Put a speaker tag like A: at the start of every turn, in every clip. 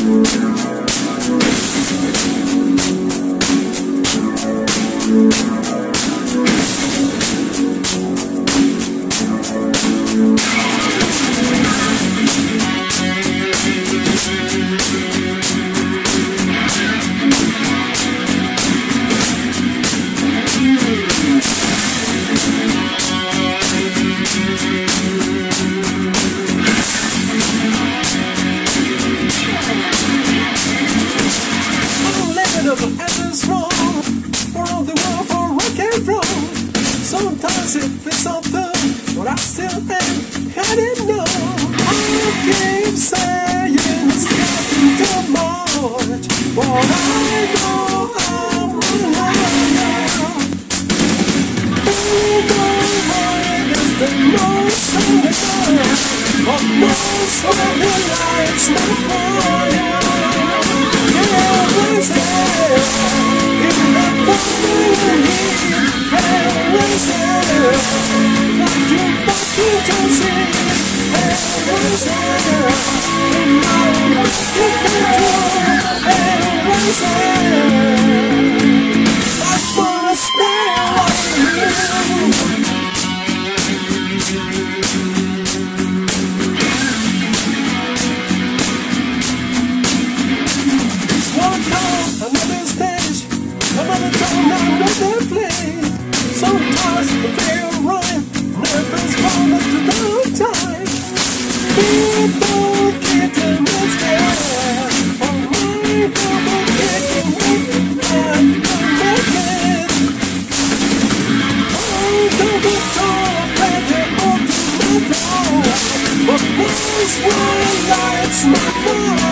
A: Sometimes it feels so good, but I still am heading north. I keep saying it's getting too much, but I know Sometimes they run, never promise to go time. People getting scared of my complicated Oh, don't be told that they open the door, but most one night's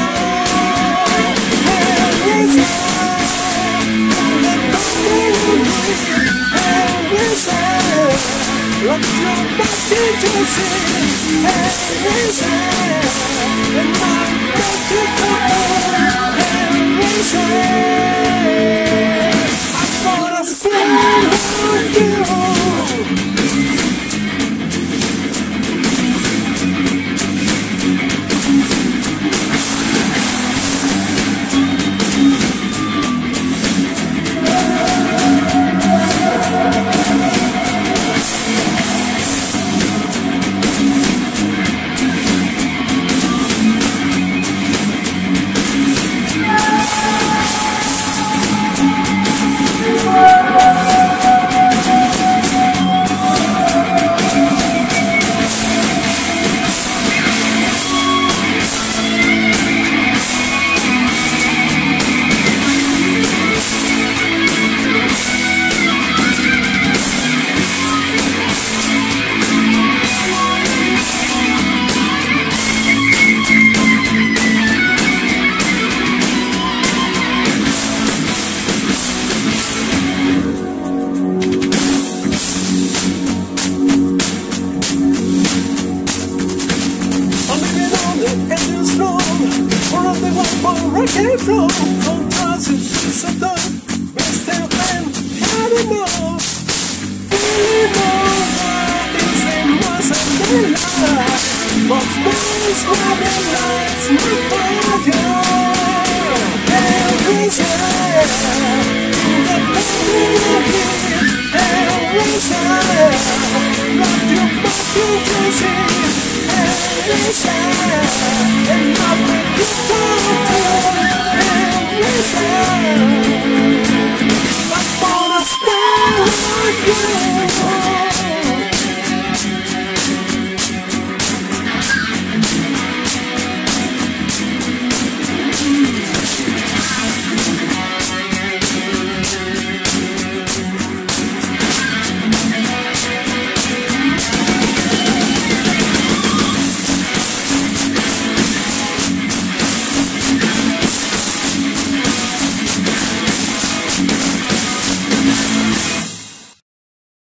A: Where I came from, sometimes it feels so dark, but still am heading north. But most running lights look for you. Every step, the burning wind. Every step, love you nothing to see. Every step, and nothing to hold to. Every step, I wanna stay with you.